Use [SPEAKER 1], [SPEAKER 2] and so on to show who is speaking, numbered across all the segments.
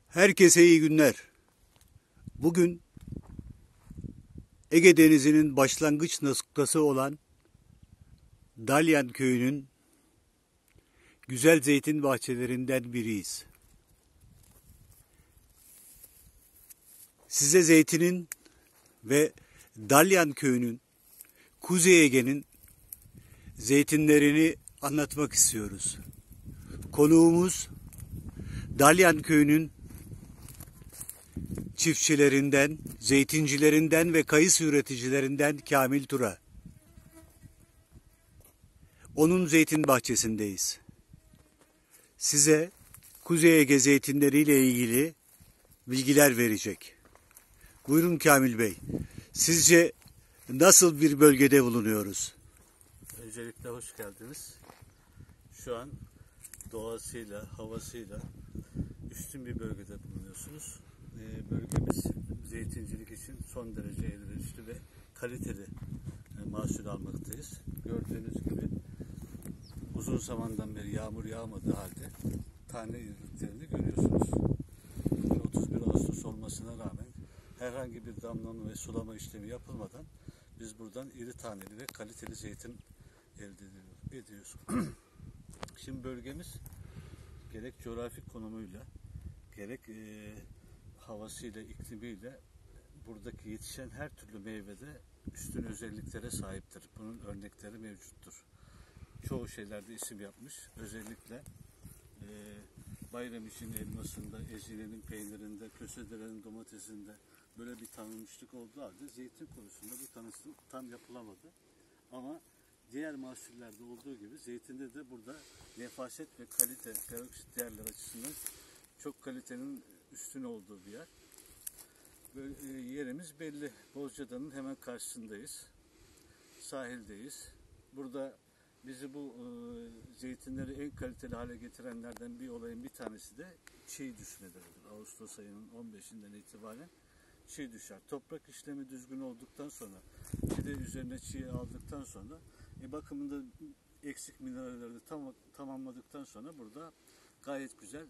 [SPEAKER 1] Herkese iyi günler. Bugün Ege Denizi'nin başlangıç noktası olan Dalyan Köyü'nün güzel zeytin bahçelerinden biriyiz. Size zeytinin ve Dalyan Köyü'nün, Kuzey Ege'nin zeytinlerini anlatmak istiyoruz. Konuğumuz Dalyan Köyü'nün çiftçilerinden, zeytincilerinden ve kayısı üreticilerinden Kamil Tura. Onun zeytin bahçesindeyiz. Size Kuzey Ege zeytinleriyle ilgili bilgiler verecek. Buyurun Kamil Bey. Sizce nasıl bir bölgede bulunuyoruz?
[SPEAKER 2] Öncelikle hoş geldiniz. Şu an doğasıyla, havasıyla üstün bir bölgede bulunuyorsunuz. Bölgemiz zeytincilik için son derece elverişli ve kaliteli mahsul almaktayız. Gördüğünüz gibi uzun zamandan beri yağmur yağmadığı halde tane iriliklerini görüyorsunuz. 31 Ağustos olmasına rağmen herhangi bir damlama ve sulama işlemi yapılmadan biz buradan iri taneli ve kaliteli zeytin elde ediyoruz. Şimdi bölgemiz gerek coğrafik konumuyla gerek havasıyla, iklimiyle buradaki yetişen her türlü meyvede üstün özelliklere sahiptir. Bunun örnekleri mevcuttur. Çoğu şeylerde isim yapmış. Özellikle Bayramiş'in elmasında, Ezine'nin peynirinde, Kösedere'nin domatesinde böyle bir tanınmışlık olduğu halde zeytin konusunda bu tanıtım tam yapılamadı. Ama diğer mahsullerde olduğu gibi zeytinde de burada nefaset ve kalite, peroksit değerler açısından çok kalitenin üstün olduğu bir yer. Böyle, yerimiz belli. Bozcaada'nın hemen karşısındayız. Sahildeyiz. Burada bizi bu zeytinleri en kaliteli hale getirenlerden bir olayın bir tanesi de çiğ düşmeleridir. Ağustos ayının 15'inden itibaren çiğ düşer. Toprak işlemi düzgün olduktan sonra bir de üzerine çiğ aldıktan sonra bakımında eksik mineralleri tamamladıktan sonra burada gayet güzel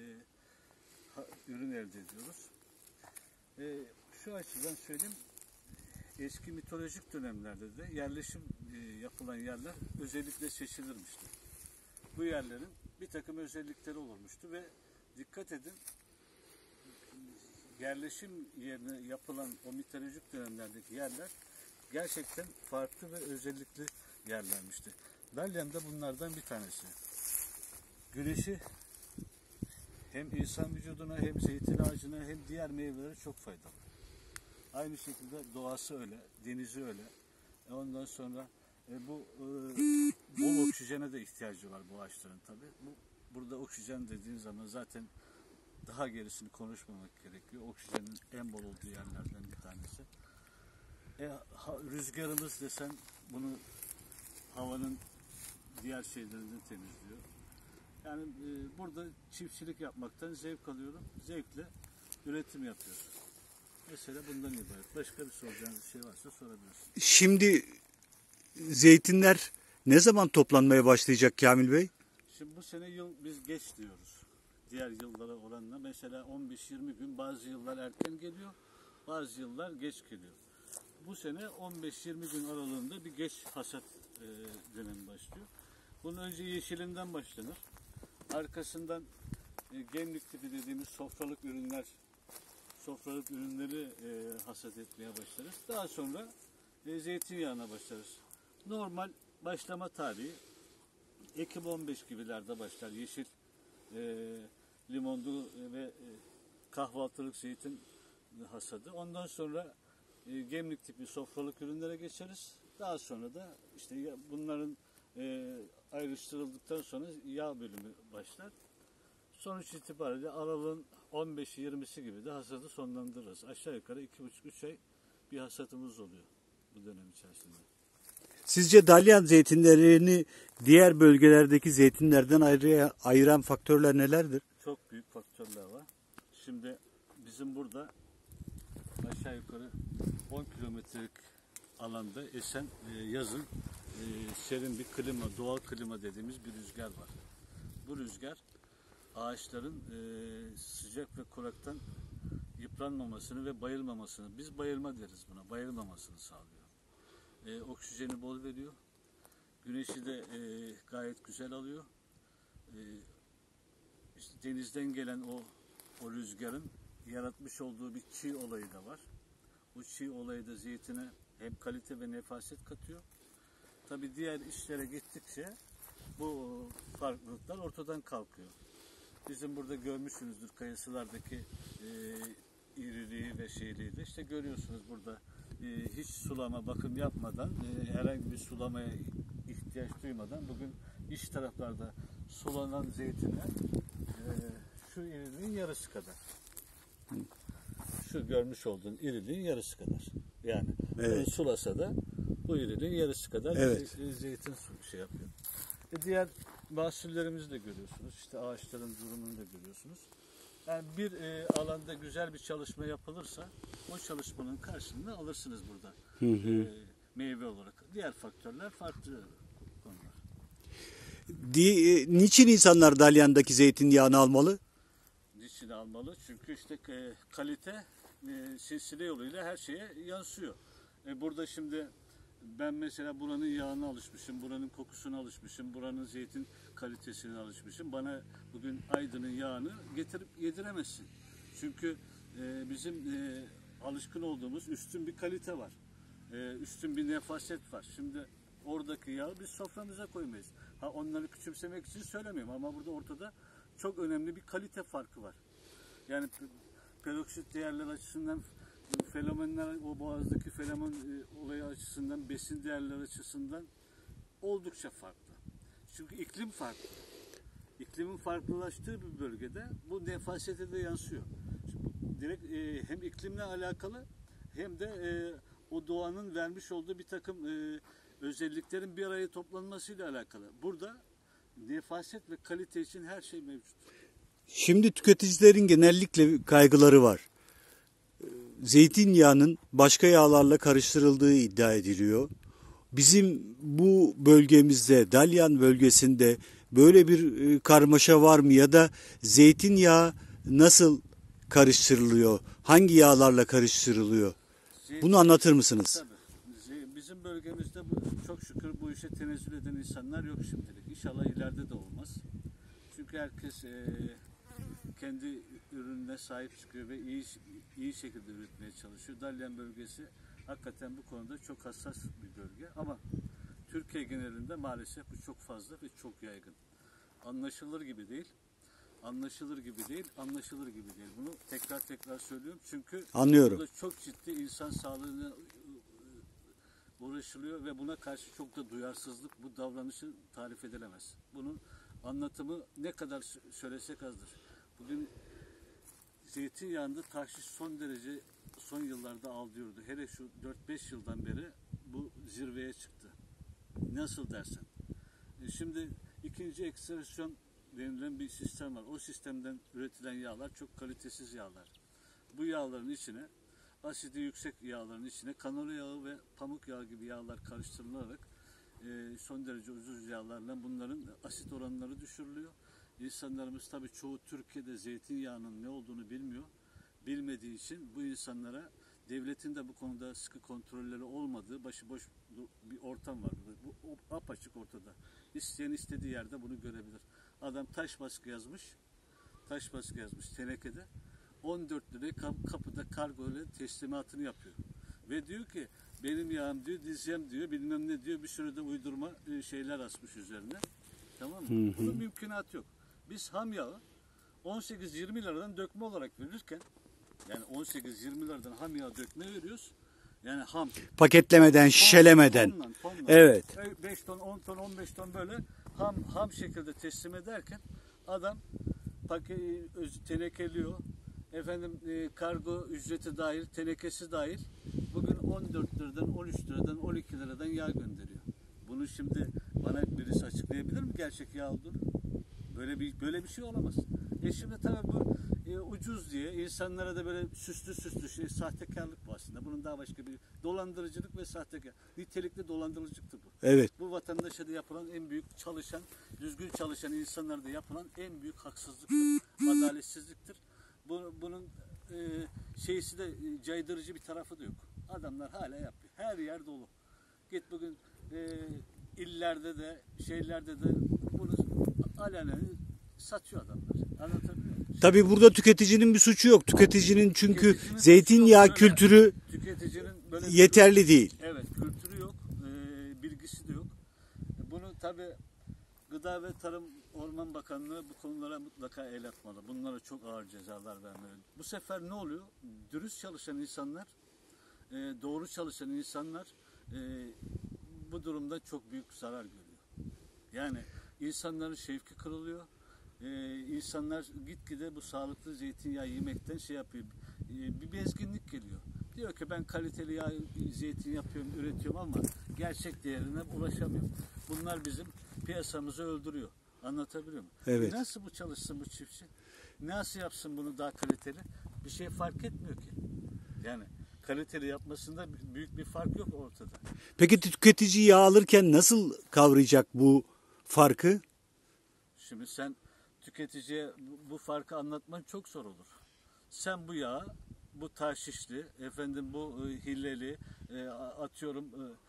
[SPEAKER 2] ürün elde ediyoruz. Şu açıdan söyleyeyim, eski mitolojik dönemlerde de yerleşim yapılan yerler özellikle seçilirmişti. Bu yerlerin bir takım özellikleri olurmuştu ve dikkat edin, yerleşim yerine yapılan o mitolojik dönemlerdeki yerler gerçekten farklı ve özellikli yerlermişti. Dalyan da bunlardan bir tanesi. Güneşi hem insan vücuduna hem zeytin ağacına hem diğer meyvelere çok faydalı. Aynı şekilde doğası öyle, denizi öyle. Ondan sonra bu bol oksijene de ihtiyacı var bu ağaçların tabii. Burada oksijen dediğin zaman zaten daha gerisini konuşmamak gerekiyor. Oksijenin en bol olduğu yerlerden bir tanesi. Rüzgarımız desen bunu havanın diğer şeylerini temizliyor. Yani burada çiftçilik yapmaktan zevk alıyorum. Zevkle üretim yapıyoruz. Mesela bundan ibaret. Başka bir soracağınız şey varsa sorabilirsiniz.
[SPEAKER 1] Şimdi zeytinler ne zaman toplanmaya başlayacak Kamil Bey?
[SPEAKER 2] Şimdi bu sene biz geç diyoruz. Diğer yıllara oranla mesela 15-20 gün, bazı yıllar erken geliyor, bazı yıllar geç geliyor. Bu sene 15-20 gün aralığında bir geç hasat dönemi başlıyor. Bunun önce yeşilinden başlanır. Arkasından gemlik tipi dediğimiz sofralık ürünleri hasat etmeye başlarız. Daha sonra zeytinyağına başlarız. Normal başlama tarihi Ekim 15 gibilerde başlar. Yeşil, limonlu ve kahvaltılık zeytin hasadı. Ondan sonra gemlik tipi sofralık ürünlere geçeriz. Daha sonra da işte bunların ayrıştırıldıktan sonra yağ bölümü başlar. Sonuç itibariyle aralığın 15'i 20'si gibi de hasadı sonlandırırız. Aşağı yukarı 2,5-3 ay bir hasatımız oluyor bu dönem içerisinde.
[SPEAKER 1] Sizce Dalyan zeytinlerini diğer bölgelerdeki zeytinlerden ayıran faktörler nelerdir?
[SPEAKER 2] Çok büyük faktörler var. Şimdi bizim burada aşağı yukarı 10 kilometrelik alanda esen yazın serin bir klima, doğal klima dediğimiz bir rüzgar var. Bu rüzgar ağaçların sıcak ve kuraktan yıpranmamasını ve bayılmamasını, biz bayılma deriz buna, bayılmamasını sağlıyor. Oksijeni bol veriyor. Güneşi de gayet güzel alıyor. İşte denizden gelen o rüzgarın yaratmış olduğu bir çiğ olayı da var. Bu çiğ olayı da zeytine hem kalite ve nefaset katıyor. Tabii diğer işlere gittikçe bu farklılıklar ortadan kalkıyor. Bizim burada görmüşsünüzdür kayısılardaki iriliği ve şeyliği de işte görüyorsunuz burada hiç sulama bakım yapmadan herhangi bir sulamaya ihtiyaç duymadan bugün iç taraflarda sulanan zeytinler şu iriliğin yarısı kadar. Şu görmüş olduğun iriliğin yarısı kadar. Yani
[SPEAKER 1] Evet.
[SPEAKER 2] sulasa da bu iriliğin yarısı kadar
[SPEAKER 1] Evet.
[SPEAKER 2] zeytin şey yapıyor. Diğer mahsullerimizi de görüyorsunuz. İşte ağaçların durumunu da görüyorsunuz. Yani bir alanda güzel bir çalışma yapılırsa o çalışmanın karşılığını alırsınız burada. Meyve olarak. Diğer faktörler farklı konular.
[SPEAKER 1] Niçin insanlar Dalyan'daki zeytinyağını almalı?
[SPEAKER 2] Niçin almalı? Çünkü işte kalite silsile yoluyla her şeye yansıyor. Burada şimdi ben mesela buranın yağına alışmışım, buranın kokusuna alışmışım, buranın zeytin kalitesine alışmışım. Bana bugün Aydın'ın yağını getirip yediremezsin. Çünkü bizim alışkın olduğumuz üstün bir kalite var. Üstün bir nefaset var. Şimdi oradaki yağı biz soframıza koymayız. Onları küçümsemek için söylemiyorum ama burada ortada çok önemli bir kalite farkı var. Yani peroksit değerler açısından, fenomenler, o boğazdaki fenomen olayı açısından, besin değerleri açısından oldukça farklı. Çünkü iklim farklı. İklimin farklılaştığı bir bölgede bu nefasete de yansıyor. Şimdi direkt hem iklimle alakalı hem de o doğanın vermiş olduğu bir takım özelliklerin bir araya toplanmasıyla alakalı. Burada nefaset ve kalite için her şey mevcut.
[SPEAKER 1] Şimdi tüketicilerin genellikle kaygıları var. Zeytinyağının başka yağlarla karıştırıldığı iddia ediliyor. Bizim bu bölgemizde, Dalyan bölgesinde böyle bir karmaşa var mı ya da zeytinyağı nasıl karıştırılıyor? Hangi yağlarla karıştırılıyor? Bunu anlatır mısınız?
[SPEAKER 2] Tabii. Bizim bölgemizde çok şükür bu işe tenezzül eden insanlar yok şimdilik. İnşallah ileride de olmaz. Çünkü herkes kendi ürününe sahip çıkıyor ve iyi şekilde üretmeye çalışıyor. Dalyan bölgesi hakikaten bu konuda çok hassas bir bölge ama Türkiye genelinde maalesef bu çok fazla ve çok yaygın. Anlaşılır gibi değil. Anlaşılır gibi değil, anlaşılır gibi değil. Bunu tekrar söylüyorum çünkü
[SPEAKER 1] Anlıyorum.
[SPEAKER 2] burada çok ciddi insan sağlığına uğraşılıyor ve buna karşı çok da duyarsızlık, bu davranışı tarif edilemez. Bunun anlatımı ne kadar söylesek azdır. Bugün zeytinyağında tahşiş son yıllarda aldırıyordu. Hele şu 4-5 yıldan beri bu zirveye çıktı. Nasıl dersen. Şimdi ikinci ekstrasyon denilen bir sistem var. O sistemden üretilen yağlar çok kalitesiz yağlar. Bu yağların içine asidi yüksek yağların içine kanola yağı ve pamuk yağı gibi yağlar karıştırılarak son derece ucuz yağlarla bunların asit oranları düşürülüyor. İnsanlarımız tabii çoğu Türkiye'de zeytinyağının ne olduğunu bilmiyor. Bilmediği için bu insanlara devletin de bu konuda sıkı kontrolleri olmadığı başıboş bir ortam var. Bu apaçık ortada. İsteyen istediği yerde bunu görebilir. Adam taş baskı yazmış tenekede. 14 liraya kapıda kargo ile teslimatını yapıyor. Ve diyor ki benim yağım diyor, diyeceğim diyor, bilmem ne diyor, bir sürü de uydurma şeyler asmış üzerine. Tamam mı? Bunun mümkünatı yok. Biz ham yağı 18-20 liradan dökme olarak verirken, yani 18-20 liradan ham yağı dökme veriyoruz. Yani ham.
[SPEAKER 1] Paketlemeden, şişelemeden.
[SPEAKER 2] Tonla.
[SPEAKER 1] Evet.
[SPEAKER 2] 5 ton, 10 ton, 15 ton böyle ham şekilde teslim ederken adam tenekeliyor. Efendim kargo ücreti dahil, tenekesi dahil. Bugün 14 liradan, 13 liradan, 12 liradan yağ gönderiyor. Bunu şimdi bana birisi açıklayabilir mi gerçek yağ olduğunu? Böyle bir şey olamaz. Şimdi tabii bu ucuz diye insanlara da böyle süslü şey, sahtekarlık bu aslında. Bunun daha başka bir dolandırıcılık ve sahtekar. Nitelikli dolandırıcılıktır bu.
[SPEAKER 1] Evet.
[SPEAKER 2] Bu vatandaşa da yapılan en büyük çalışan, düzgün çalışan insanlarda yapılan en büyük haksızlıktır. Adaletsizliktir. Bunun şeysi de caydırıcı bir tarafı da yok. Adamlar hala yapıyor. Her yer dolu. Git bugün illerde de şeylerde de bunu alenen satıyor adamlar. Anlatabiliyor muyum?
[SPEAKER 1] Tabii burada tüketicinin bir suçu yok. Tüketicinin çünkü
[SPEAKER 2] Tüketicinin
[SPEAKER 1] zeytinyağı
[SPEAKER 2] suçu yok. Böyle
[SPEAKER 1] kültürü
[SPEAKER 2] tüketicinin böyle
[SPEAKER 1] yeterli değil.
[SPEAKER 2] evet, kültürü yok, bilgisi de yok. Bunu tabii Gıda ve Tarım Orman Bakanlığı bu konulara mutlaka el atmalı. Bunlara çok ağır cezalar vermeli. Bu sefer ne oluyor? Dürüst çalışan insanlar, doğru çalışan insanlar bu durumda çok büyük zarar görüyor. Yani insanların şevki kırılıyor. İnsanlar gitgide bu sağlıklı zeytinyağı yemekten şey yapıyor. Bir bezginlik geliyor. Diyor ki ben kaliteli yağ, zeytin yapıyorum, üretiyorum ama gerçek değerine ulaşamıyorum. Bunlar bizim piyasamızı öldürüyor. Anlatabiliyor muyum?
[SPEAKER 1] Evet.
[SPEAKER 2] Nasıl bu çalışsın bu çiftçi? Nasıl yapsın bunu daha kaliteli? Bir şey fark etmiyor ki. Yani kaliteli yapmasında büyük bir fark yok ortada.
[SPEAKER 1] Peki tüketici yağ alırken nasıl kavrayacak bu farkı?
[SPEAKER 2] Şimdi sen tüketiciye bu farkı anlatman çok zor olur. Sen bu yağı, bu taşişli, efendim bu hilleli, atıyorum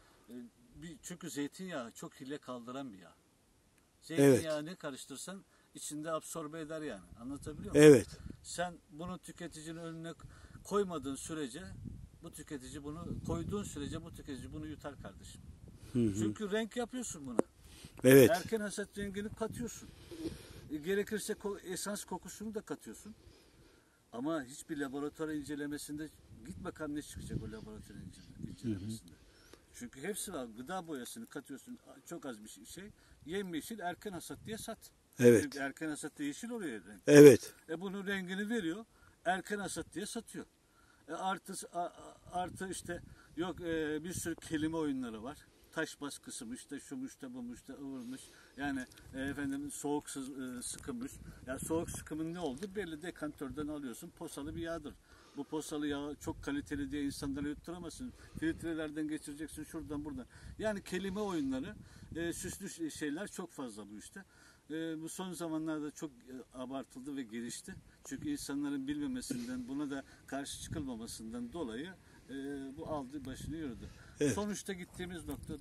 [SPEAKER 2] çünkü zeytinyağı çok hile kaldıran bir yağ. Zeytinyağı ne karıştırsan içinde absorbe eder yani. Anlatabiliyor muyum?
[SPEAKER 1] Evet.
[SPEAKER 2] Sen bunu tüketicinin önüne koymadığın sürece bu tüketici bunu koyduğun sürece bu tüketici bunu yutar kardeşim. Çünkü renk yapıyorsun buna.
[SPEAKER 1] Evet.
[SPEAKER 2] Erken hasat rengini katıyorsun. Gerekirse esans kokusunu da katıyorsun. Ama hiçbir laboratuvar incelemesinde git bakalım ne çıkacak o laboratuvar incelemesinde. Çünkü hepsi var. Gıda boyasını katıyorsun. Çok az bir şey. Yemyeşil erken hasat diye sat.
[SPEAKER 1] Evet.
[SPEAKER 2] Çünkü erken hasatta yeşil oluyor renk.
[SPEAKER 1] Evet.
[SPEAKER 2] Bunun rengini veriyor. Erken hasat diye satıyor. Artı işte yok bir sürü kelime oyunları var. Taş baskısıymış da şumuş da bumuş da ıvırmış. Yani efendim soğuk sıkılmış. Yani soğuk sıkımın ne oldu? Belli, dekantörden alıyorsun. Posalı bir yağdır. Bu posalı yağ çok kaliteli diye insanlara yutturamazsın. Filtrelerden geçireceksin şuradan buradan. Yani kelime oyunları, süslü şeyler çok fazla bu işte. Bu son zamanlarda çok abartıldı ve gelişti. Çünkü insanların bilmemesinden, buna da karşı çıkılmamasından dolayı bu aldı başını yürüdü.
[SPEAKER 1] Evet.
[SPEAKER 2] Sonuçta gittiğimiz nokta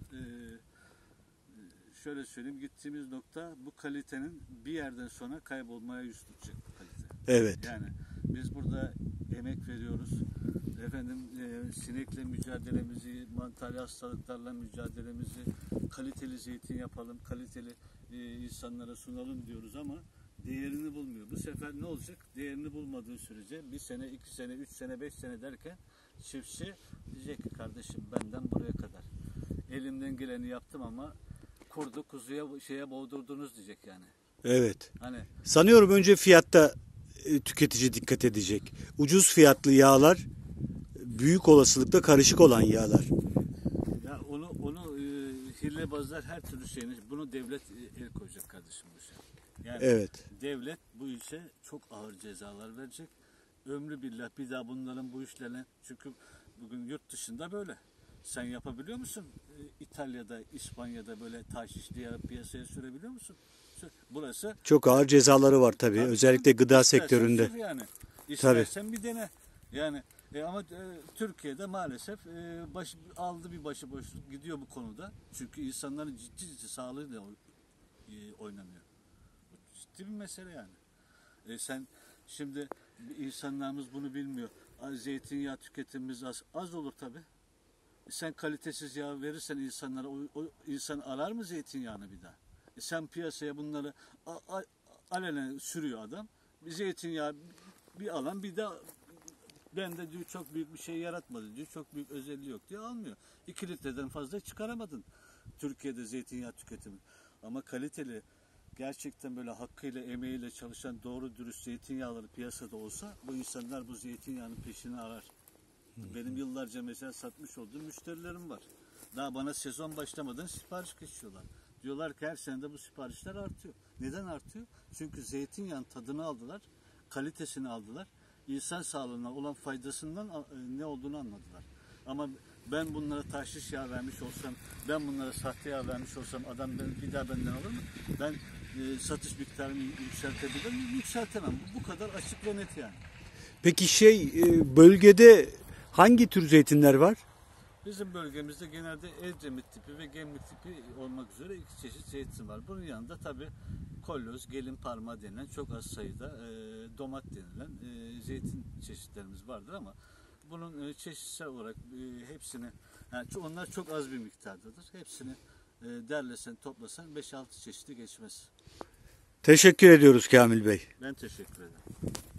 [SPEAKER 2] şöyle söyleyeyim, gittiğimiz nokta bu kalitenin bir yerden sonra kaybolmaya yüz tutacak bu kalite.
[SPEAKER 1] Evet.
[SPEAKER 2] Yani biz burada emek veriyoruz. Efendim sinekle mücadelemizi, mantarlı hastalıklarla mücadelemizi, kaliteli zeytin yapalım, kaliteli insanlara sunalım diyoruz ama değerini bulmuyor. Bu sefer ne olacak? Değerini bulmadığı sürece bir sene, 2 sene, 3 sene, 5 sene derken çiftçi diyecek ki kardeşim benden buraya kadar. Elimden geleni yaptım ama kurdu kuzuya şeye boğdurdunuz diyecek yani.
[SPEAKER 1] Evet.
[SPEAKER 2] Hani
[SPEAKER 1] Sanıyorum önce fiyatta tüketici dikkat edecek. Ucuz fiyatlı yağlar büyük olasılıkla karışık olan yağlar.
[SPEAKER 2] ya onu hilebazlar her türlü şeyini bunu devlet el koyacak kardeşim bu işe. Yani
[SPEAKER 1] Evet.
[SPEAKER 2] devlet bu işe çok ağır cezalar verecek. Ömrü billah bir daha bunların bu işlerine, çünkü bugün yurt dışında böyle. Sen yapabiliyor musun? İtalya'da, İspanya'da böyle taşişli yağı piyasaya sürebiliyor musun? Burası
[SPEAKER 1] Çok ağır cezaları var tabii. Özellikle gıda
[SPEAKER 2] İstersen
[SPEAKER 1] sektöründe.
[SPEAKER 2] sür yani. İstersen bir dene. Yani ama Türkiye'de maalesef aldı bir başıboşluk gidiyor bu konuda. Çünkü insanların ciddi sağlığıyla oynanıyor. Bu ciddi bir mesele yani. Sen şimdi insanlarımız bunu bilmiyor. Zeytinyağı tüketimimiz az olur tabii. Sen kalitesiz yağ verirsen insanlara o insan arar mı zeytinyağını bir daha? Sen piyasaya bunları alenen sürüyor adam. Bir zeytinyağı bir alan bir daha bende diyor çok büyük bir şey yaratmadı diyor. Çok büyük özelliği yok diye almıyor. 2 litreden fazla çıkaramadın Türkiye'de zeytinyağı tüketimi. Ama kaliteli, gerçekten böyle hakkıyla, emeğiyle çalışan doğru dürüst zeytinyağları piyasada olsa bu insanlar bu zeytinyağının peşini arar. Benim yıllarca mesela satmış olduğum müşterilerim var. Daha bana sezon başlamadan sipariş geçiyorlar. Diyorlar ki her sene de bu siparişler artıyor. Neden artıyor? Çünkü zeytinyağının tadını aldılar, kalitesini aldılar. insan sağlığına olan faydasından ne olduğunu anladılar. Ama ben bunlara tahşiş yağı vermiş olsam, ben bunlara sahte yağ vermiş olsam adam bir daha benden alır mı? Ben satış miktarını yükseltebilir miyim? Yükseltemem. Bu kadar açık ve net yani.
[SPEAKER 1] Peki bölgede hangi tür zeytinler var?
[SPEAKER 2] Bizim bölgemizde genelde Edremit tipi ve Gemlik tipi olmak üzere 2 çeşit zeytin var. Bunun yanında tabii kolyoz, gelin parmağı denilen çok az sayıda domat denilen zeytin çeşitlerimiz vardır ama bunun çeşitsel olarak hepsini, yani onlar çok az bir miktardadır. Hepsini derlesen, toplasan 5-6 çeşidi geçmez.
[SPEAKER 1] Teşekkür ediyoruz Kamil Bey.
[SPEAKER 2] Ben teşekkür ederim.